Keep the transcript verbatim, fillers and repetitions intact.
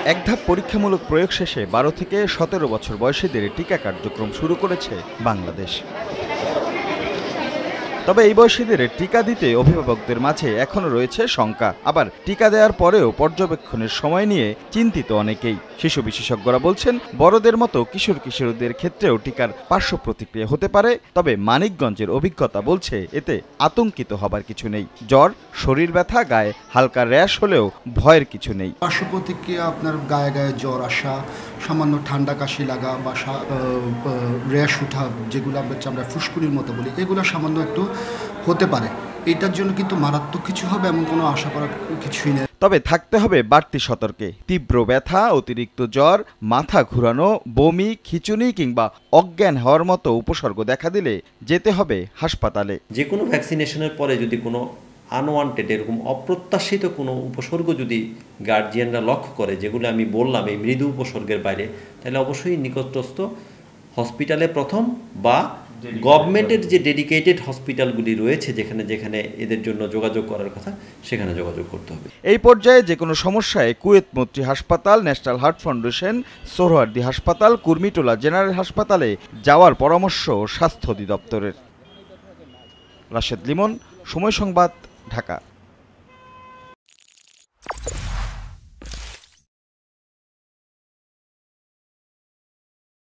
এক ধাপ পরীক্ষামূলক প্রয়োগ শেষে বারো থেকে সতেরো বছর বয়সীদের টিকা কার্যক্রম শুরু করেছে বাংলাদেশ। তবে এই বয়সীদের টিকা দিতে অভিভাবকদের মাঝে এখনো রয়েছে শঙ্কা, আবার টিকা দেওয়ার পরেও পর্যবেক্ষণের সময় নিয়ে চিন্তিত অনেকেই। শিশু বিশেষজ্ঞরা বলছেন, বড়দের মতো কিশোর কিশোরীদের ক্ষেত্রেও টিকার পার্শ্ব প্রতিক্রিয়া হতে পারে। তবে মানিকগঞ্জের অভিজ্ঞতা বলছে এতে আতঙ্কিত হবার কিছু নেই। জ্বর, শরীর ব্যথা, গায়ে হালকা র্যাশ হলেও ভয়ের কিছু নেই। পার্শ্ব প্রতিক্রিয়া আপনার গায়ে গায়ে জ্বর আসা, সামান্য ঠান্ডা কাশি লাগা বা র্যাশ উঠা, যেগুলো আমরা ফুসকুড়ির মতো বলি, এগুলো সামান্য একটু হতে পারে। এটার জন্য কিন্তু মারাত্মক কিছু হবে এমন কোনো আশা করার কিছুই নেই। তবে থাকতে হবে বাড়তি সতর্কে। তীব্র ব্যথা, অতিরিক্ত জ্বর, মাথা ঘুরানো, বমি, খিঁচুনি কিংবা অজ্ঞান হওয়ার মতো উপসর্গ দেখা দিলে যেতে হবে হাসপাতালে। যে কোনো ভ্যাকসিনেশনের পরে যদি কোনো আনওয়ান্টেড এরকম অপ্রত্যাশিত কোনো উপসর্গ যদি গার্জিয়ানরা লক্ষ্য করে, যেগুলো আমি বললাম এই মৃদু উপসর্গের বাইরে, তাহলে অবশ্যই নিকটস্থ হসপিটালে প্রথম বা গভর্নমেন্টের যে ডেডিকেটেড হসপিটালগুলি রয়েছে যেখানে যেখানে এদের জন্য যোগাযোগ করার কথা, সেখানে যোগাযোগ করতে হবে। এই পর্যায়ে যে কোনো সমস্যায় কুয়েত মৈত্রী হাসপাতাল, ন্যাশনাল হার্ট ফাউন্ডেশন, সোহরাওয়ার্দী হাসপাতাল, কুর্মিটোলা জেনারেল হাসপাতালে যাওয়ার পরামর্শ স্বাস্থ্য অধিদপ্তরের। রাশেদ লিমন, সময় সংবাদ, ঢাকা।